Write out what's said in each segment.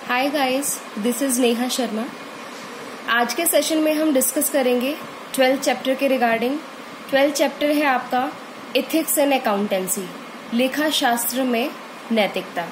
Hi guys, this is Neha Sharma. आज के session में हम डिस्कस करेंगे 12th चैप्टर के रिगार्डिंग। 12th चैप्टर है आपका इथिक्स एंड अकाउंटेंसी, लेखा शास्त्र में नैतिकता।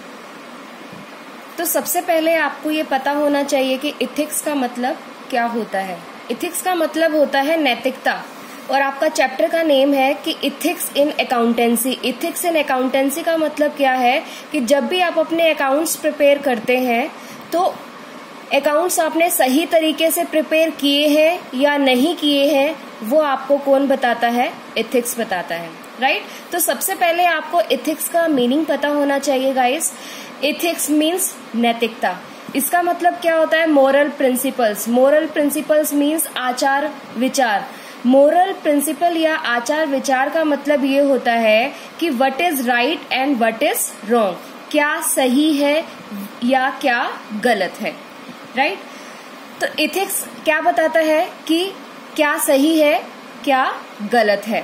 तो सबसे पहले आपको ये पता होना चाहिए कि इथिक्स का मतलब क्या होता है। इथिक्स का मतलब होता है नैतिकता, और आपका चैप्टर का नेम है कि ethics in accountancy. Ethics in accountancy का मतलब क्या है कि जब भी आप अपने अकाउंट्स प्रिपेयर करते हैं तो अकाउंट्स आपने सही तरीके से प्रिपेयर किए हैं या नहीं किए हैं, वो आपको कौन बताता है? इथिक्स बताता है, राइट। तो सबसे पहले आपको इथिक्स का मीनिंग पता होना चाहिए गाइस। इथिक्स मीन्स नैतिकता। इसका मतलब क्या होता है? Moral principles. Moral principles means आचार विचार। मोरल प्रिंसिपल या आचार विचार का मतलब ये होता है कि what is right and what is wrong, क्या सही है या क्या गलत है, राइट। तो इथिक्स क्या बताता है कि क्या सही है, क्या गलत है।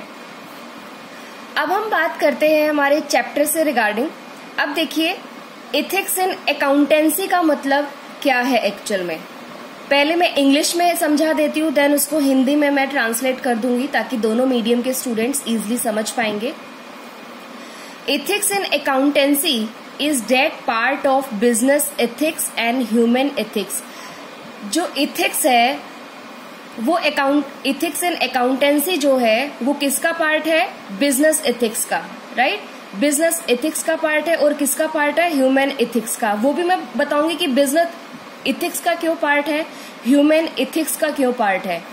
अब हम बात करते हैं हमारे चैप्टर से रिगार्डिंग। अब देखिए, इथिक्स इन अकाउंटेंसी का मतलब क्या है एक्चुअल में। पहले मैं इंग्लिश में समझा देती हूँ, देन उसको हिंदी में मैं ट्रांसलेट कर दूंगी ताकि दोनों मीडियम के स्टूडेंट्स इजीली समझ पाएंगे। Ethics in accountancy is that part of business ethics and human ethics. जो इथिक्स है वो इथिक्स इन अकाउंटेंसी जो है वो किसका पार्ट है? बिजनेस एथिक्स का, राइट। बिजनेस एथिक्स का पार्ट है। और किसका पार्ट है? ह्यूमन एथिक्स का। वो भी मैं बताऊंगी कि बिजनेस इथिक्स का क्यों पार्ट है, ह्यूमन इथिक्स का क्यों पार्ट है।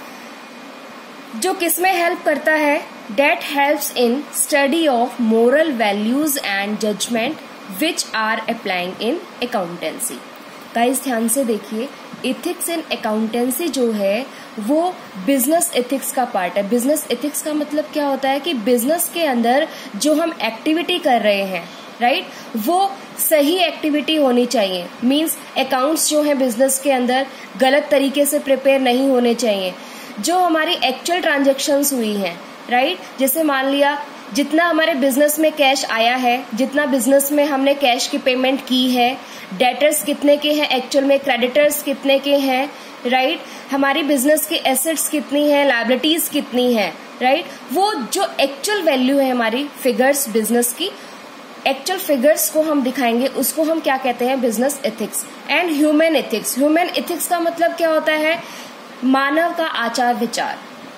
जो किसमें हेल्प करता है? That helps in study of moral values and judgement which are applying in accountancy. Guys ध्यान से देखिए, इथिक्स इन अकाउंटेंसी जो है वो बिजनेस एथिक्स का पार्ट है। बिजनेस एथिक्स का मतलब क्या होता है कि बिजनेस के अंदर जो हम एक्टिविटी कर रहे हैं, राइट, वो सही एक्टिविटी होनी चाहिए। मींस अकाउंट्स जो है बिजनेस के अंदर गलत तरीके से प्रिपेयर नहीं होने चाहिए। जो हमारी एक्चुअल ट्रांजैक्शंस हुई हैं, राइट, जैसे मान लिया जितना हमारे बिजनेस में कैश आया है, जितना बिजनेस में हमने कैश की पेमेंट की है, डेटर्स कितने के हैं एक्चुअल में, क्रेडिटर्स कितने के हैं, राइट, हमारी बिजनेस की एसेट्स कितनी है, लायबिलिटीज कितनी है, राइट, वो जो एक्चुअल वैल्यू है हमारी फिगर्स बिजनेस की, एक्चुअल फिगर्स को हम दिखाएंगे, उसको हम क्या कहते हैं? Business ethics. And human ethics. Human ethics का मतलब क्या होता है? मानव का आचार विचार।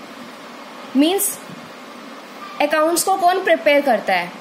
मींस अकाउंट्स को कौन प्रिपेयर करता है?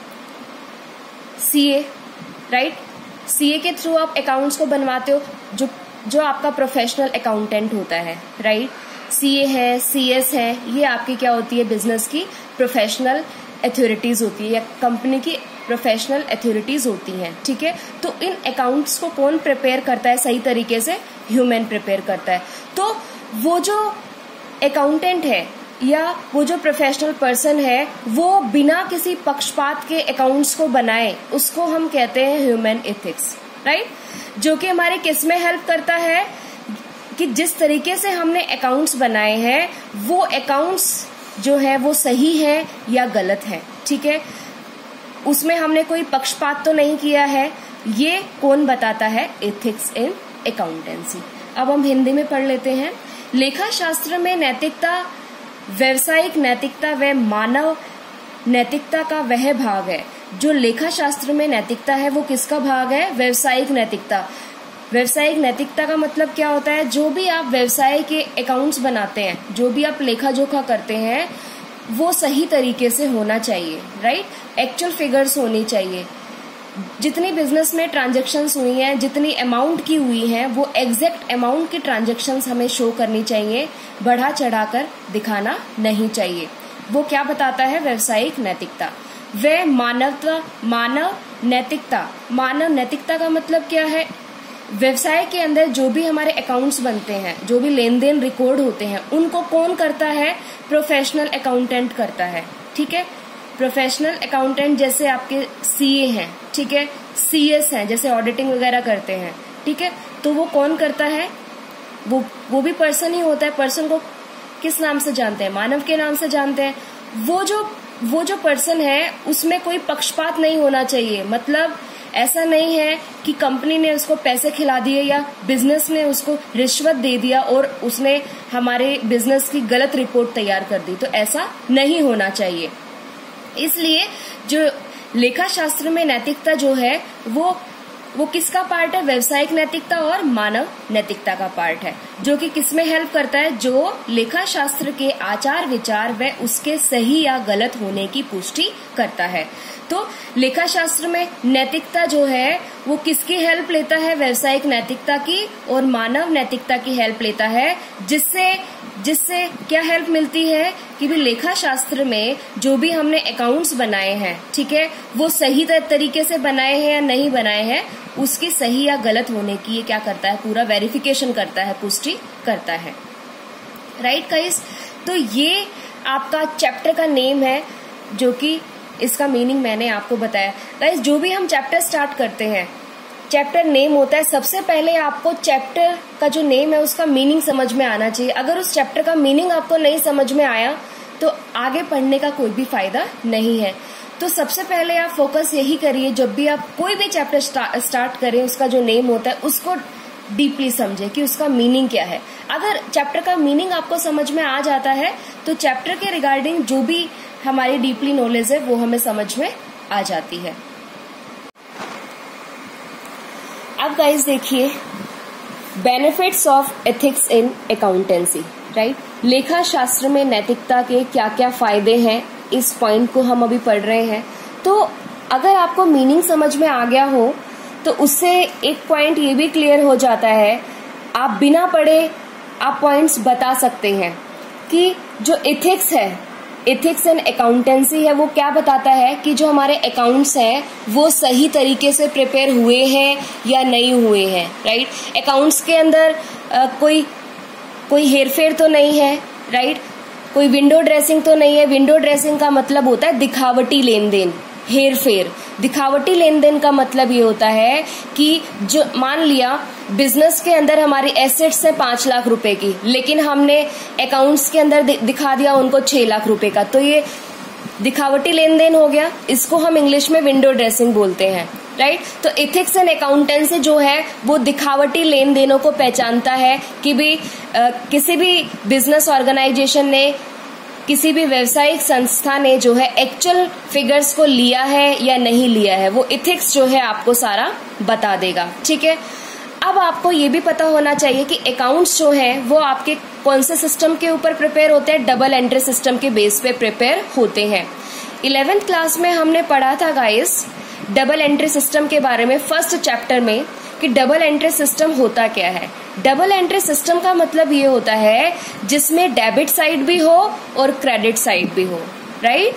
CA, right. सीए के थ्रू आप अकाउंट्स को बनवाते हो, जो आपका प्रोफेशनल अकाउंटेंट होता है, राइट। सीए है, सीएस है, ये आपकी क्या होती है? बिजनेस की प्रोफेशनल अथॉरिटीज होती है या कंपनी की प्रोफेशनल अथॉरिटीज होती हैं, ठीक है। तो इन अकाउंट्स को कौन प्रिपेयर करता है सही तरीके से? ह्यूमन प्रिपेयर करता है। तो वो जो अकाउंटेंट है या वो जो प्रोफेशनल पर्सन है वो बिना किसी पक्षपात के अकाउंट्स को बनाए, उसको हम कहते हैं ह्यूमन एथिक्स, राइट। जो कि हमारे किस में हेल्प करता है कि जिस तरीके से हमने अकाउंट्स बनाए हैं वो अकाउंट्स जो है वो सही है या गलत है, ठीक है। उसमें हमने कोई पक्षपात तो नहीं किया है। ये कौन बताता है? Ethics in accountancy. अब हम हिंदी में पढ़ लेते हैं। लेखा शास्त्र में नैतिकता व्यवसायिक नैतिकता व मानव नैतिकता का वह भाग है। जो लेखा शास्त्र में नैतिकता है वो किसका भाग है? व्यवसायिक नैतिकता। व्यवसायिक नैतिकता का मतलब क्या होता है? जो भी आप व्यवसाय के अकाउंट्स बनाते हैं, जो भी आप लेखा जोखा करते हैं, वो सही तरीके से होना चाहिए, राइट। एक्चुअल फिगर्स होनी चाहिए। जितनी बिजनेस में ट्रांजैक्शंस हुई हैं, जितनी अमाउंट की हुई हैं, वो एग्जैक्ट अमाउंट की ट्रांजैक्शंस हमें शो करनी चाहिए, बढ़ा चढ़ाकर दिखाना नहीं चाहिए। वो क्या बताता है? व्यवसायिक नैतिकता। व मानव नैतिकता। मानव नैतिकता का मतलब क्या है? व्यवसाय के अंदर जो भी हमारे अकाउंट्स बनते हैं, जो भी लेन देन रिकॉर्ड होते हैं, उनको कौन करता है? प्रोफेशनल अकाउंटेंट करता है, ठीक है। प्रोफेशनल अकाउंटेंट जैसे आपके सीए हैं, ठीक है, सीएस हैं, जैसे ऑडिटिंग वगैरह करते हैं, ठीक है। तो वो कौन करता है? वो भी पर्सन ही होता है। पर्सन को किस नाम से जानते हैं? मानव के नाम से जानते हैं। वो जो पर्सन है उसमें कोई पक्षपात नहीं होना चाहिए। मतलब ऐसा नहीं है कि कंपनी ने उसको पैसे खिला दिए या बिजनेस ने उसको रिश्वत दे दिया और उसने हमारे बिजनेस की गलत रिपोर्ट तैयार कर दी, तो ऐसा नहीं होना चाहिए। इसलिए जो लेखा शास्त्र में नैतिकता जो है वो किसका पार्ट है? व्यवसायिक नैतिकता और मानव नैतिकता का पार्ट है, जो कि किसमें हेल्प करता है? जो लेखा शास्त्र के आचार विचार व उसके सही या गलत होने की पुष्टि करता है। तो लेखा शास्त्र में नैतिकता जो है वो किसकी हेल्प लेता है? व्यवसायिक नैतिकता की और मानव नैतिकता की हेल्प लेता है, जिससे क्या हेल्प मिलती है कि भी लेखा शास्त्र में जो भी हमने अकाउंट्स बनाए हैं, ठीक है, वो सही तरीके से बनाए हैं या नहीं बनाए हैं, उसकी सही या गलत होने की ये क्या करता है? पूरा वेरिफिकेशन करता है, पुष्टि करता है। राइट गाइस, तो ये आपका चैप्टर का नेम है, जो कि इसका मीनिंग मैंने आपको बताया। गाइस, जो भी हम चैप्टर स्टार्ट करते हैं, चैप्टर नेम होता है, सबसे पहले आपको चैप्टर का जो नेम है उसका मीनिंग समझ में आना चाहिए। अगर उस चैप्टर का मीनिंग आपको नहीं समझ में आया तो आगे पढ़ने का कोई भी फायदा नहीं है। तो सबसे पहले आप फोकस यही करिए, जब भी आप कोई भी चैप्टर स्टार्ट करें, उसका जो नेम होता है उसको डीपली समझे कि उसका मीनिंग क्या है। अगर चैप्टर का मीनिंग आपको समझ में आ जाता है तो चैप्टर के रिगार्डिंग जो भी हमारी डीपली नॉलेज है वो हमें समझ में आ जाती है। अब गाइस देखिए, benefits of ethics in accountancy. Right, लेखा शास्त्र में नैतिकता के क्या क्या फायदे हैं, इस पॉइंट को हम अभी पढ़ रहे हैं। तो अगर आपको मीनिंग समझ में आ गया हो तो उससे एक पॉइंट ये भी क्लियर हो जाता है, आप बिना पढ़े आप पॉइंट्स बता सकते हैं कि जो एथिक्स है, एथिक्स एंड अकाउंटेंसी है, वो क्या बताता है कि जो हमारे अकाउंट्स हैं वो सही तरीके से प्रिपेयर हुए हैं या नहीं हुए हैं। राइट, अकाउंट्स के अंदर कोई हेरफेर तो नहीं है। राइट, कोई विंडो ड्रेसिंग तो नहीं है। विंडो ड्रेसिंग का मतलब होता है दिखावटी लेन देन, हेर फेर। दिखावटी लेन देन का मतलब ये होता है कि जो मान लिया बिजनेस के अंदर हमारी एसेट्स है 5 लाख रुपए की, लेकिन हमने अकाउंट्स के अंदर दिखा दिया उनको 6 लाख रुपए का, तो ये दिखावटी लेन देन हो गया। इसको हम इंग्लिश में विंडो ड्रेसिंग बोलते हैं। राइट, तो एथिक्स एंड अकाउंटेंसी जो है वो दिखावटी लेन देनों को पहचानता है कि भी किसी भी बिजनेस ऑर्गेनाइजेशन ने, किसी भी व्यवसायिक संस्था ने जो है एक्चुअल फिगर्स को लिया है या नहीं लिया है, वो एथिक्स जो है आपको सारा बता देगा। ठीक है, अब आपको ये भी पता होना चाहिए कि अकाउंट्स जो है वो आपके कौन से सिस्टम के ऊपर प्रिपेयर होते हैं? डबल एंट्री सिस्टम के बेस पे प्रिपेयर होते हैं। 11th क्लास में हमने पढ़ा था गाइस डबल एंट्री सिस्टम के बारे में, फर्स्ट चैप्टर में, कि डबल एंट्री सिस्टम होता क्या है। डबल एंट्री सिस्टम का मतलब ये होता है जिसमें डेबिट साइड भी हो और क्रेडिट साइड भी हो। राइट,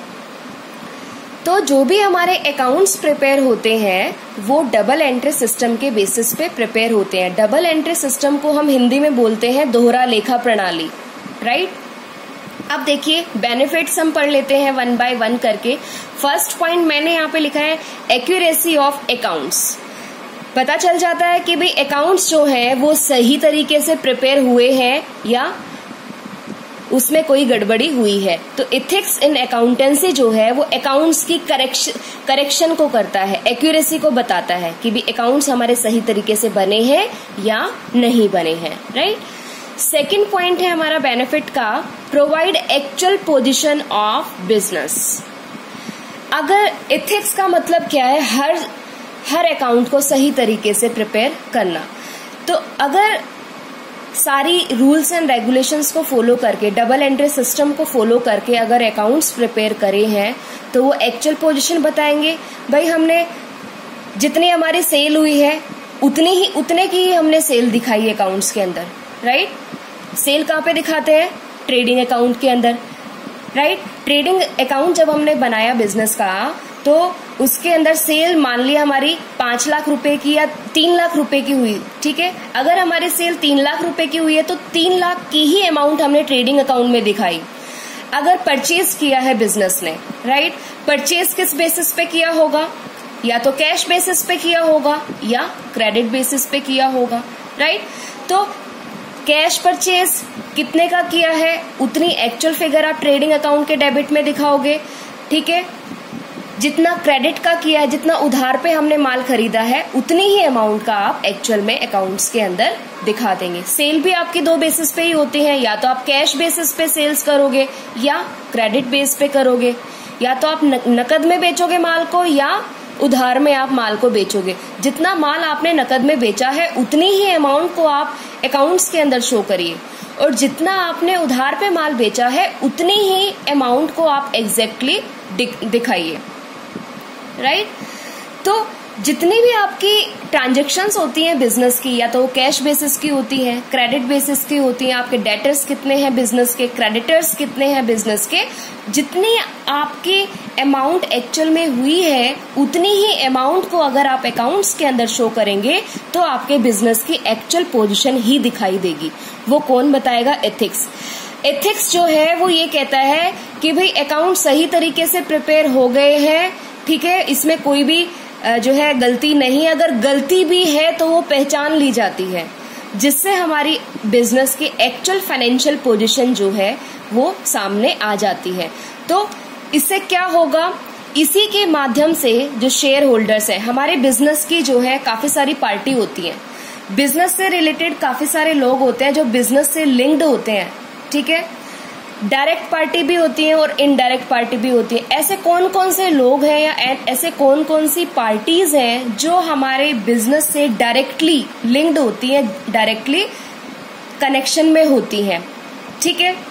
तो जो भी हमारे अकाउंट्स प्रिपेयर होते हैं वो डबल एंट्री सिस्टम के बेसिस पे प्रिपेयर होते हैं। डबल एंट्री सिस्टम को हम हिंदी में बोलते हैं दोहरा लेखा प्रणाली। राइट, अब देखिए बेनिफिट्स हम पढ़ लेते हैं 1 by 1 करके। फर्स्ट पॉइंट मैंने यहाँ पे लिखा है एक्यूरेसी ऑफ अकाउंट्स। पता चल जाता है कि भाई अकाउंट्स जो है वो सही तरीके से प्रिपेयर हुए हैं या उसमें कोई गड़बड़ी हुई है। तो एथिक्स इन अकाउंटेंसी जो है वो अकाउंट्स की करेक्शन को करता है, एक्यूरेसी को बताता है कि भी अकाउंट्स हमारे सही तरीके से बने हैं या नहीं बने हैं। राइट, सेकंड पॉइंट है हमारा बेनिफिट का, provide actual position of business. अगर एथिक्स का मतलब क्या है? हर अकाउंट को सही तरीके से प्रिपेयर करना। तो अगर सारी रूल्स एंड रेगुलेशंस को फॉलो करके, डबल एंट्री सिस्टम को फॉलो करके अगर अकाउंट्स प्रिपेयर करे हैं तो वो एक्चुअल पोजीशन बताएंगे। भाई हमने जितनी हमारी सेल हुई है उतने की ही हमने सेल दिखाई है अकाउंट्स के अंदर। राइट, सेल कहाँ पे दिखाते हैं? ट्रेडिंग अकाउंट के अंदर। राइट, ट्रेडिंग अकाउंट जब हमने बनाया बिजनेस का तो उसके अंदर सेल मान लिया हमारी 5 लाख रुपए की या 3 लाख रुपए की हुई। ठीक है, अगर हमारी सेल 3 लाख रुपए की हुई है तो 3 लाख की ही अमाउंट हमने ट्रेडिंग अकाउंट में दिखाई। अगर परचेज किया है बिजनेस ने, राइट, परचेज किस बेसिस पे किया होगा? या तो कैश बेसिस पे किया होगा या क्रेडिट बेसिस पे किया होगा। राइट, तो कैश परचेज कितने का किया है उतनी एक्चुअल फिगर आप ट्रेडिंग अकाउंट के डेबिट में दिखाओगे। ठीक है, जितना क्रेडिट का किया है, जितना उधार पे हमने माल खरीदा है, उतनी ही अमाउंट का आप एक्चुअल में अकाउंट्स के अंदर दिखा देंगे। सेल भी आपकी दो बेसिस पे ही होती है, या तो आप कैश बेसिस पे सेल्स करोगे या क्रेडिट बेस पे करोगे, या तो आप नकद में बेचोगे माल को या उधार में आप माल को बेचोगे। जितना माल आपने नकद में बेचा है उतनी ही अमाउंट को आप अकाउंट्स के अंदर शो करिए, और जितना आपने उधार पे माल बेचा है उतनी ही अमाउंट को आप एग्जैक्टली दिखाइए, राइट। तो जितनी भी आपकी ट्रांजैक्शंस होती हैं बिजनेस की, या तो कैश बेसिस की होती है, क्रेडिट बेसिस की होती है, आपके डेटर्स कितने हैं बिजनेस के, क्रेडिटर्स कितने हैं बिजनेस के, जितनी आपकी अमाउंट एक्चुअल में हुई है उतनी ही अमाउंट को अगर आप अकाउंट्स के अंदर शो करेंगे तो आपके बिजनेस की एक्चुअल पोजीशन ही दिखाई देगी। वो कौन बताएगा? एथिक्स। एथिक्स जो है वो ये कहता है कि भाई अकाउंट सही तरीके से प्रिपेयर हो गए हैं, ठीक है, इसमें कोई भी जो है गलती नहीं, अगर गलती भी है तो वो पहचान ली जाती है, जिससे हमारी बिजनेस की एक्चुअल फाइनेंशियल पोजीशन जो है वो सामने आ जाती है। तो इससे क्या होगा? इसी के माध्यम से जो शेयर होल्डर्स है, हमारे बिजनेस की जो है काफी सारी पार्टी होती है, बिजनेस से रिलेटेड काफी सारे लोग होते हैं जो बिजनेस से लिंक्ड होते हैं, ठीक है। डायरेक्ट पार्टी भी होती है और इनडायरेक्ट पार्टी भी होती है। ऐसे कौन कौन से लोग हैं या ऐसे कौन कौन सी पार्टीज हैं जो हमारे बिजनेस से डायरेक्टली लिंक्ड होती हैं, डायरेक्टली कनेक्शन में होती हैं, ठीक है।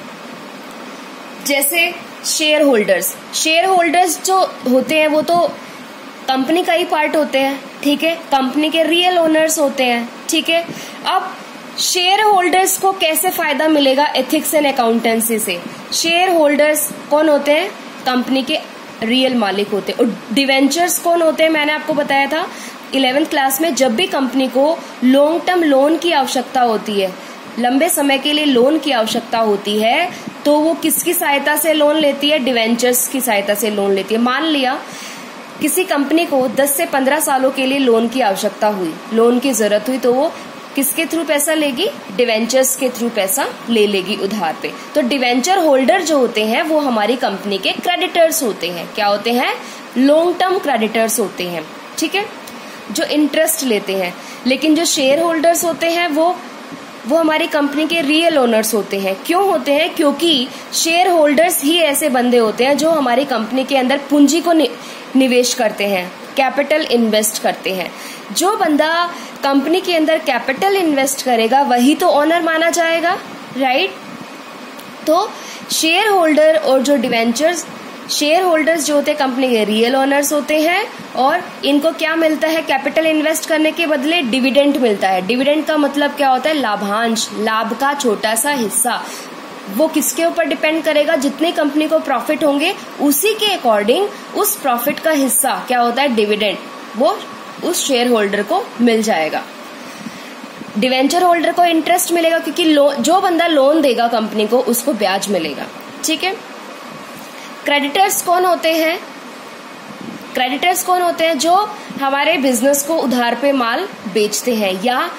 जैसे शेयर होल्डर्स। शेयर होल्डर्स जो होते हैं वो तो कंपनी का ही पार्ट होते हैं, ठीक है, कंपनी के रियल ओनर्स होते हैं, ठीक है। अब शेयर होल्डर्स को कैसे फायदा मिलेगा एथिक्स एंड अकाउंटेंसी से? शेयर होल्डर्स कौन होते हैं? कंपनी के रियल मालिक होते हैं। और डिवेंचर्स कौन होते हैं? मैंने आपको बताया था 11th क्लास में, जब भी कंपनी को लॉन्ग टर्म लोन की आवश्यकता होती है, लंबे समय के लिए लोन की आवश्यकता होती है, तो वो किसकी सहायता से लोन लेती है? डिवेंचर्स की सहायता से लोन लेती है। मान लिया किसी कंपनी को 10 से 15 सालों के लिए लोन की आवश्यकता हुई, लोन की जरूरत हुई, तो वो किसके थ्रू पैसा लेगी? डिवेंचर्स के थ्रू पैसा ले लेगी उधार पे। तो डिवेंचर होल्डर जो होते हैं वो हमारी कंपनी के क्रेडिटर्स होते हैं। क्या होते हैं? लॉन्ग टर्म क्रेडिटर्स होते हैं, ठीक है, जो इंटरेस्ट लेते हैं। लेकिन जो शेयर होल्डर्स होते हैं वो हमारी कंपनी के रियल ओनर्स होते हैं। क्यों होते हैं? क्योंकि शेयर होल्डर्स ही ऐसे बंदे होते हैं जो हमारी कंपनी के अंदर पूंजी को निवेश करते हैं, कैपिटल इन्वेस्ट करते हैं। जो बंदा कंपनी के अंदर कैपिटल इन्वेस्ट करेगा वही तो ओनर माना जाएगा, राइट। तो शेयर होल्डर और जो डिवेंचर्स, शेयर होल्डर्स जो होते हैं कंपनी के रियल ओनर्स होते हैं, और इनको क्या मिलता है? कैपिटल इन्वेस्ट करने के बदले डिविडेंड मिलता है। डिविडेंड का मतलब क्या होता है? लाभांश, लाभ का छोटा सा हिस्सा। वो किसके ऊपर डिपेंड करेगा? जितने कंपनी को प्रॉफिट होंगे उसी के अकॉर्डिंग उस प्रॉफिट का हिस्सा क्या होता है? डिविडेंड, वो उस शेयर होल्डर को मिल जाएगा। डिवेंचर होल्डर को इंटरेस्ट मिलेगा क्योंकि जो बंदा लोन देगा कंपनी को उसको ब्याज मिलेगा, ठीक है। क्रेडिटर्स कौन होते हैं? क्रेडिटर्स कौन होते हैं? जो हमारे बिजनेस को उधार पे माल बेचते हैं, या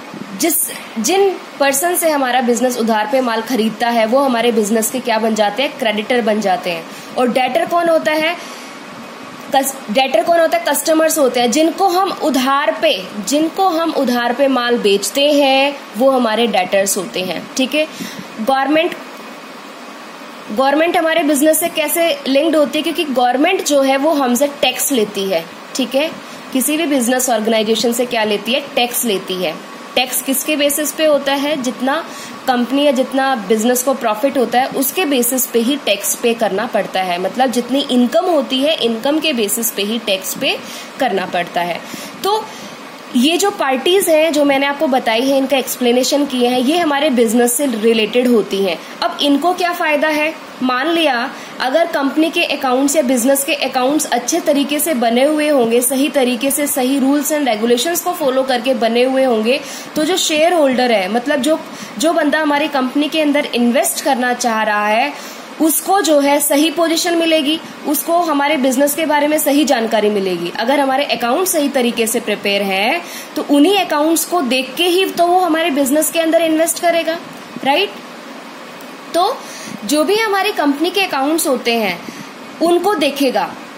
जिन पर्सन से हमारा बिजनेस उधार पे माल खरीदता है वो हमारे बिजनेस के क्या बन जाते हैं? क्रेडिटर बन जाते हैं। और डेटर कौन होता है? डेटर कौन होता है? कस्टमर्स होते हैं, जिनको हम उधार पे माल बेचते हैं वो हमारे डेटर्स होते हैं, ठीक है। गवर्नमेंट हमारे बिजनेस से कैसे लिंक्ड होती है? क्योंकि गवर्नमेंट जो है वो हमसे टैक्स लेती है, ठीक है। किसी भी बिजनेस ऑर्गेनाइजेशन से क्या लेती है? टैक्स लेती है। टैक्स किसके बेसिस पे होता है? जितना कंपनी या जितना बिजनेस को प्रॉफिट होता है उसके बेसिस पे ही टैक्स पे करना पड़ता है। मतलब जितनी इनकम होती है, इनकम के बेसिस पे ही टैक्स पे करना पड़ता है। तो ये जो पार्टीज हैं जो मैंने आपको बताई है, इनका एक्सप्लेनेशन किए हैं, ये हमारे बिजनेस से रिलेटेड होती हैं। अब इनको क्या फायदा है? मान लिया अगर कंपनी के अकाउंट्स या बिजनेस के अकाउंट्स अच्छे तरीके से बने हुए होंगे, सही तरीके से सही रूल्स एंड रेगुलेशंस को फॉलो करके बने हुए होंगे, तो जो शेयर होल्डर है, मतलब जो बंदा हमारी कंपनी के अंदर इन्वेस्ट करना चाह रहा है, उसको जो है सही पोजीशन मिलेगी, उसको हमारे बिजनेस के बारे में सही जानकारी मिलेगी। अगर हमारे अकाउंट सही तरीके से प्रिपेयर हैं तो उन्हीं अकाउंट्स को देख के ही तो वो हमारे बिजनेस के अंदर इन्वेस्ट करेगा, राइट। तो जो भी हमारी कंपनी के अकाउंट्स होते हैं उनको देखेगा,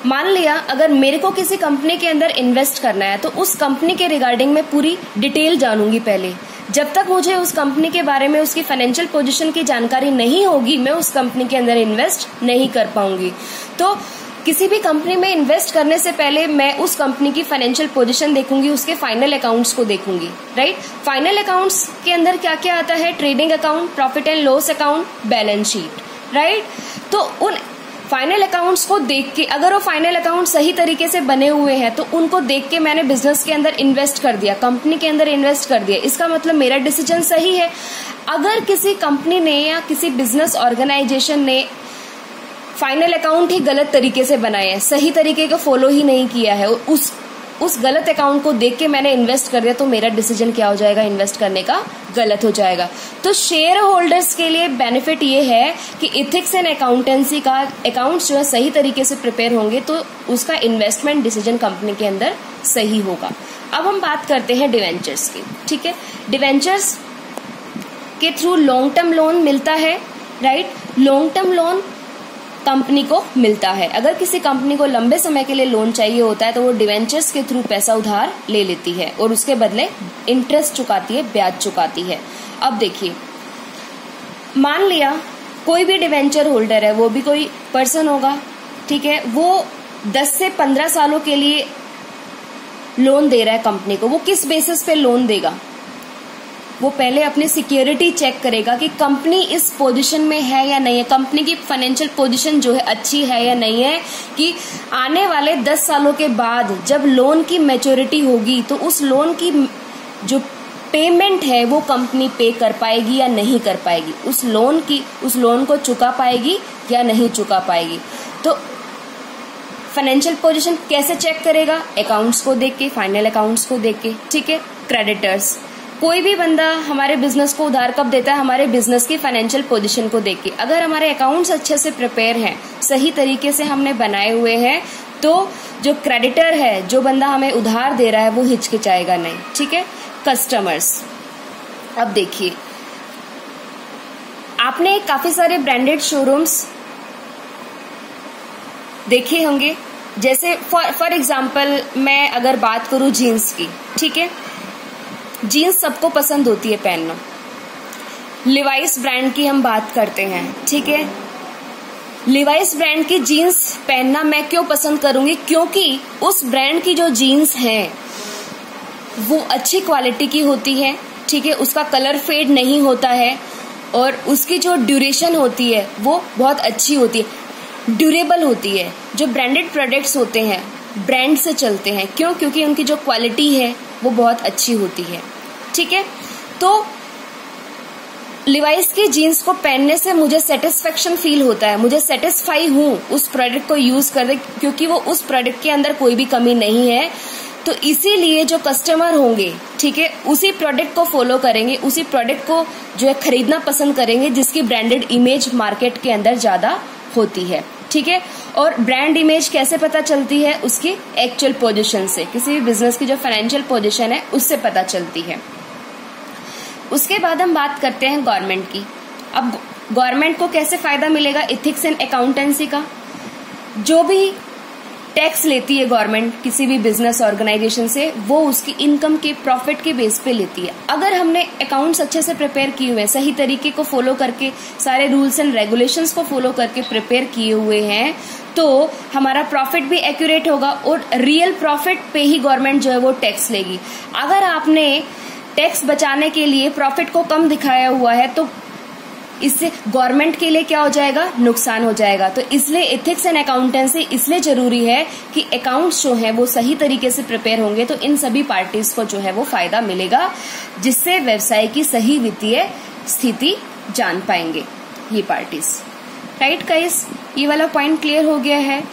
मान लिया अगर मेरे को किसी कंपनी के अंदर इन्वेस्ट करना है तो उस कंपनी के रिगार्डिंग मैं पूरी डिटेल जानूंगी पहले। जब तक मुझे उस कंपनी के बारे में उसकी फाइनेंशियल पोजीशन की जानकारी नहीं होगी मैं उस कंपनी के अंदर इन्वेस्ट नहीं कर पाऊंगी। तो किसी भी कंपनी में इन्वेस्ट करने से पहले मैं उस कंपनी की फाइनेंशियल पोजीशन देखूंगी, उसके फाइनल अकाउंट्स को देखूंगी, राइट। फाइनल अकाउंट्स के अंदर क्या क्या आता है, trading account, profit and loss account, balance sheet, right. तो उन फाइनल अकाउंट्स को देख के अगर वो फाइनल अकाउंट सही तरीके से बने हुए हैं तो उनको देख के मैंने बिजनेस के अंदर इन्वेस्ट कर दिया, कंपनी के अंदर इन्वेस्ट कर दिया, इसका मतलब मेरा डिसीजन सही है। अगर किसी कंपनी ने या किसी बिजनेस ऑर्गेनाइजेशन ने फाइनल अकाउंट ही गलत तरीके से बनाए हैं, सही तरीके को फॉलो ही नहीं किया है, उस गलत अकाउंट को देख के मैंने इन्वेस्ट कर दिया, तो मेरा डिसीजन क्या हो जाएगा, इन्वेस्ट करने का गलत हो जाएगा। तो शेयर होल्डर्स के लिए बेनिफिट ये है कि इथिक्स एंड अकाउंटेंसी का अकाउंट्स जो है सही तरीके से प्रिपेयर होंगे तो उसका इन्वेस्टमेंट डिसीजन कंपनी के अंदर सही होगा। अब हम बात करते हैं डिवेंचर्स की, ठीक है। डिवेंचर्स के थ्रू लॉन्ग टर्म लोन मिलता है, right. Long term loan company को मिलता है। अगर किसी कंपनी को लंबे समय के लिए लोन चाहिए होता है तो वो डिवेंचर्स के थ्रू पैसा उधार ले लेती है और उसके बदले इंटरेस्ट चुकाती है, ब्याज चुकाती है। अब देखिए, मान लिया कोई भी डिवेंचर होल्डर है, वो भी कोई पर्सन होगा, ठीक है, वो 10 से 15 सालों के लिए लोन दे रहा है कंपनी को। वो किस बेसिस पे लोन देगा, वो पहले अपनी सिक्योरिटी चेक करेगा कि कंपनी इस पोजीशन में है या नहीं है, कंपनी की फाइनेंशियल पोजीशन जो है अच्छी है या नहीं है, कि आने वाले 10 सालों के बाद जब लोन की मैच्योरिटी होगी तो उस लोन की जो पेमेंट है वो कंपनी पे कर पाएगी या नहीं कर पाएगी, उस लोन को चुका पाएगी या नहीं चुका पाएगी। तो फाइनेंशियल पोजीशन कैसे चेक करेगा, अकाउंट्स को देख के, फाइनल अकाउंट्स को देख के, ठीक है। क्रेडिटर्स, कोई भी बंदा हमारे बिजनेस को उधार कब देता है, हमारे बिजनेस की फाइनेंशियल पोजीशन को देख के। अगर हमारे अकाउंट्स अच्छे से प्रिपेयर हैं, सही तरीके से हमने बनाए हुए हैं, तो जो क्रेडिटर है, जो बंदा हमें उधार दे रहा है, वो हिचकिचाएगा नहीं, ठीक है। कस्टमर्स, अब देखिए, आपने काफी सारे ब्रांडेड शोरूम्स देखे होंगे। जैसे फॉर एग्जाम्पल मैं अगर बात करूं जीन्स की, ठीक है, जीन्स सबको पसंद होती है पहनना। लिवाइस ब्रांड की हम बात करते हैं, ठीक है। लिवाइस ब्रांड की जीन्स पहनना मैं क्यों पसंद करूंगी, क्योंकि उस ब्रांड की जो जीन्स है वो अच्छी क्वालिटी की होती है, ठीक है, उसका कलर फेड नहीं होता है और उसकी जो ड्यूरेशन होती है वो बहुत अच्छी होती है, ड्यूरेबल होती है। जो ब्रांडेड प्रोडक्ट्स होते हैं ब्रांड से चलते हैं, क्यों, क्योंकि उनकी जो क्वालिटी है वो बहुत अच्छी होती है, ठीक है। तो लिवाइस की जीन्स को पहनने से मुझे सेटिस्फेक्शन फील होता है, मुझे सेटिस्फाई हूं उस प्रोडक्ट को यूज करके, क्योंकि वो उस प्रोडक्ट के अंदर कोई भी कमी नहीं है। तो इसीलिए जो कस्टमर होंगे, ठीक है, उसी प्रोडक्ट को फॉलो करेंगे, उसी प्रोडक्ट को जो है खरीदना पसंद करेंगे जिसकी ब्रांडेड इमेज मार्केट के अंदर ज्यादा होती है, ठीक है। और ब्रांड इमेज कैसे पता चलती है, उसकी एक्चुअल पोजीशन से, किसी भी बिजनेस की जो फाइनेंशियल पोजीशन है उससे पता चलती है। उसके बाद हम बात करते हैं गवर्नमेंट की। अब गवर्नमेंट को कैसे फायदा मिलेगा इथिक्स एंड अकाउंटेंसी का, जो भी टैक्स लेती है गवर्नमेंट किसी भी बिजनेस ऑर्गेनाइजेशन से, वो उसकी इनकम के प्रॉफिट के बेस पे लेती है। अगर हमने अकाउंट्स अच्छे से प्रिपेयर किए हुए हैं, सही तरीके को फॉलो करके, सारे रूल्स एंड रेगुलेशंस को फॉलो करके प्रिपेयर किए हुए हैं, तो हमारा प्रॉफिट भी एक्यूरेट होगा और रियल प्रॉफिट पे ही गवर्नमेंट जो है वो टैक्स लेगी। अगर आपने टैक्स बचाने के लिए प्रॉफिट को कम दिखाया हुआ है तो इससे गवर्नमेंट के लिए क्या हो जाएगा, नुकसान हो जाएगा। तो इसलिए एथिक्स एंड अकाउंटेंसी इसलिए जरूरी है कि अकाउंट्स जो है वो सही तरीके से प्रिपेयर होंगे तो इन सभी पार्टीज को जो है वो फायदा मिलेगा, जिससे व्यवसाय की सही वित्तीय स्थिति जान पाएंगे ये पार्टीज, राइट गाइस। ये वाला पॉइंट क्लियर हो गया है।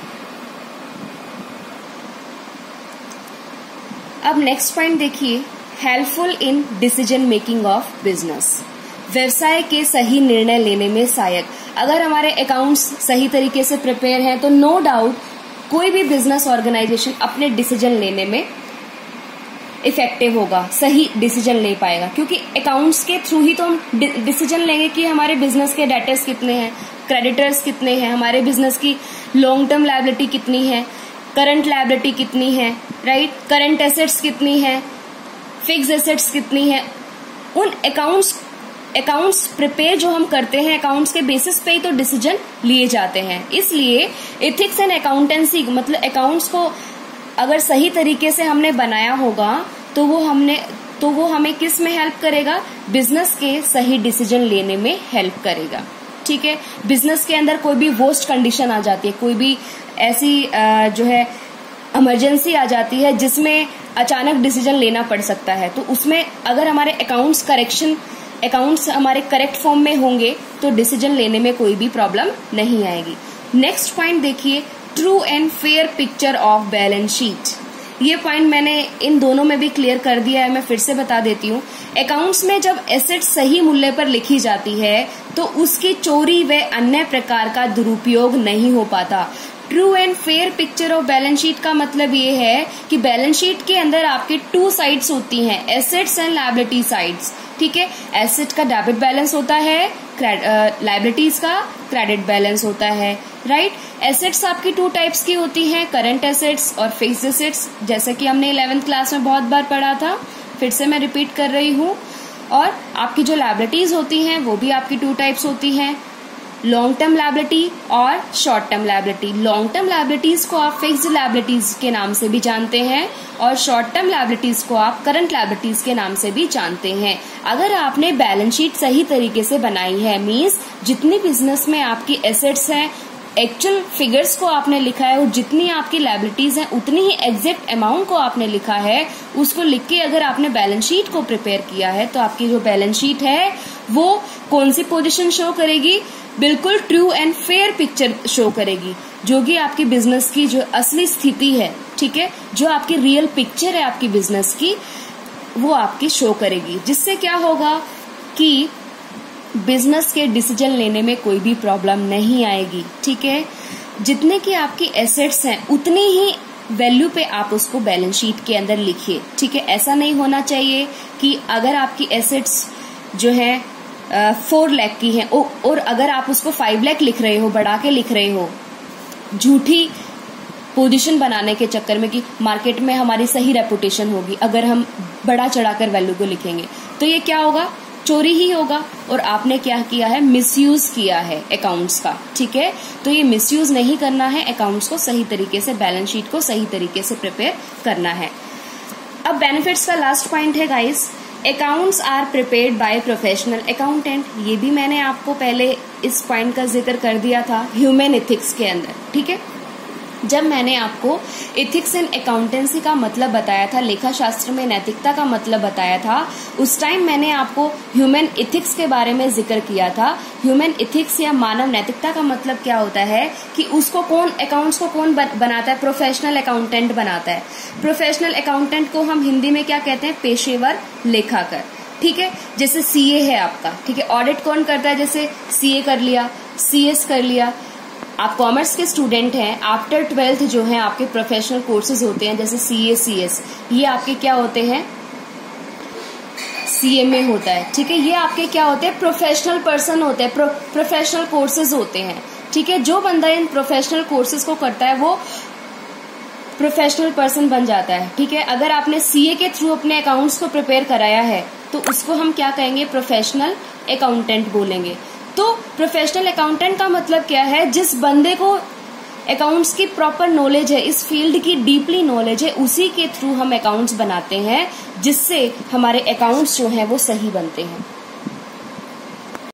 अब नेक्स्ट पॉइंट देखिए, helpful in decision making of business, व्यवसाय के सही निर्णय लेने में सहायक। अगर हमारे अकाउंट्स सही तरीके से प्रिपेयर हैं तो नो डाउट कोई भी बिजनेस ऑर्गेनाइजेशन अपने डिसीजन लेने में इफेक्टिव होगा, सही डिसीजन ले पाएगा, क्योंकि अकाउंट्स के थ्रू ही तो हम डिसीजन लेंगे कि हमारे बिजनेस के डेटर्स कितने हैं, क्रेडिटर्स कितने हैं, हमारे बिजनेस की लॉन्ग टर्म लायबिलिटी कितनी है, करंट लायबिलिटी कितनी है, राइट, करंट एसेट्स कितनी है, फिक्स एसेट्स कितनी है। उन अकाउंट्स प्रिपेयर जो हम करते हैं, अकाउंट्स के बेसिस पे ही तो डिसीजन लिए जाते हैं। इसलिए एथिक्स एंड अकाउंटेंसी मतलब अकाउंट्स को अगर सही तरीके से हमने बनाया होगा तो वो हमें किस में हेल्प करेगा, बिजनेस के सही डिसीजन लेने में हेल्प करेगा। ठीक है, बिजनेस के अंदर कोई भी वर्स्ट कंडीशन आ जाती है, कोई भी ऐसी जो है इमरजेंसी आ जाती है जिसमें अचानक डिसीजन लेना पड़ सकता है, तो उसमें अगर हमारे अकाउंट्स हमारे करेक्ट फॉर्म में होंगे तो डिसीजन लेने में कोई भी प्रॉब्लम नहीं आएगी। नेक्स्ट पॉइंट देखिए, true and fair picture of balance sheet. ये पॉइंट मैंने इन दोनों में भी क्लियर कर दिया है, मैं फिर से बता देती हूँ। अकाउंट्स में जब एसेट सही मूल्य पर लिखी जाती है तो उसकी चोरी व अन्य प्रकार का दुरुपयोग नहीं हो पाता। True and fair picture of balance sheet का मतलब ये है कि बैलेंस शीट के अंदर आपके 2 साइड्स होती हैं, एसेट्स एंड लायबिलिटी साइड्स। ठीक है, एसेट का डेबिट बैलेंस होता है, लायबिलिटीज का क्रेडिट बैलेंस होता है, राइट। एसेट्स आपकी 2 टाइप्स की होती हैं, करंट एसेट्स और फिक्स्ड एसेट्स, जैसे कि हमने 11th क्लास में बहुत बार पढ़ा था, फिर से मैं रिपीट कर रही हूँ। और आपकी जो लायबिलिटीज होती हैं वो भी आपकी 2 टाइप्स होती हैं, लॉन्ग टर्म लायबिलिटी और short term liability. Long term liabilities को आप फिक्स्ड लायबिलिटीज के नाम से भी जानते हैं और शॉर्ट टर्म लायबिलिटीज को आप करंट लायबिलिटीज के नाम से भी जानते हैं। अगर आपने बैलेंस शीट सही तरीके से बनाई है, मींस जितनी बिजनेस में आपकी एसेट्स हैं, एक्चुअल फिगर्स को आपने लिखा है और जितनी आपकी लायबिलिटीज हैं उतनी ही एग्जैक्ट अमाउंट को आपने लिखा है, उसको लिख के अगर आपने बैलेंस शीट को प्रिपेयर किया है तो आपकी जो बैलेंस शीट है वो कौन सी पोजीशन शो करेगी, बिल्कुल true and fair picture show करेगी, जो कि आपकी बिजनेस की जो असली स्थिति है, ठीक है, जो आपकी रियल पिक्चर है आपकी बिजनेस की, वो आपकी शो करेगी। जिससे क्या होगा कि बिजनेस के डिसीजन लेने में कोई भी प्रॉब्लम नहीं आएगी। ठीक है, जितने की आपकी एसेट्स हैं उतनी ही वैल्यू पे आप उसको बैलेंस शीट के अंदर लिखिए। ठीक है, ऐसा नहीं होना चाहिए कि अगर आपकी एसेट्स जो है 4 लाख की है और अगर आप उसको 5 लाख लिख रहे हो, बढ़ा के लिख रहे हो, झूठी पोजीशन बनाने के चक्कर में कि मार्केट में हमारी सही रेपुटेशन होगी, अगर हम बढ़ा चढ़ाकर वैल्यू को लिखेंगे तो ये क्या होगा, चोरी ही होगा। और आपने क्या किया है, मिसयूज किया है अकाउंट्स का। ठीक है, तो ये मिसयूज नहीं करना है, अकाउंट्स को सही तरीके से, बैलेंस शीट को सही तरीके से प्रिपेयर करना है। अब बेनिफिट्स का लास्ट पॉइंट है guys, accounts are prepared by professional accountant. ये भी मैंने आपको पहले इस पॉइंट का जिक्र कर दिया था ह्यूमन एथिक्स के अंदर। ठीक है, जब मैंने आपको एथिक्स एंड अकाउंटेंसी का मतलब बताया था, लेखा शास्त्र में नैतिकता का मतलब बताया था, उस टाइम मैंने आपको ह्यूमन एथिक्स के बारे में जिक्र किया था। ह्यूमन एथिक्स या मानव नैतिकता का मतलब क्या होता है कि उसको कौन, अकाउंट्स को कौन बनाता है, प्रोफेशनल अकाउंटेंट बनाता है। प्रोफेशनल अकाउंटेंट को हम हिंदी में क्या कहते हैं, पेशेवर लेखाकार। ठीक है, जैसे सीए है आपका, ठीक है, ऑडिट कौन करता है, जैसे सीए कर लिया, सीएस कर लिया। आप कॉमर्स के स्टूडेंट हैं, आफ्टर 12th जो है आपके प्रोफेशनल कोर्सेज होते हैं, जैसे सीए, सीएस, ये आपके क्या होते हैं, सीएमए होता है। ठीक है, ये आपके क्या होते हैं, प्रोफेशनल पर्सन होते हैं, प्रोफेशनल कोर्सेज होते हैं। ठीक है, जो बंदा इन प्रोफेशनल कोर्सेज को करता है वो प्रोफेशनल पर्सन बन जाता है। ठीक है, अगर आपने सीए के थ्रू अपने अकाउंट्स को प्रिपेयर कराया है तो उसको हम क्या कहेंगे, प्रोफेशनल अकाउंटेंट बोलेंगे। तो प्रोफेशनल अकाउंटेंट का मतलब क्या है, जिस बंदे को अकाउंट्स की प्रॉपर नॉलेज है, इस फील्ड की डीपली नॉलेज है, उसी के थ्रू हम अकाउंट्स बनाते हैं, जिससे हमारे अकाउंट्स जो हैं वो सही बनते हैं।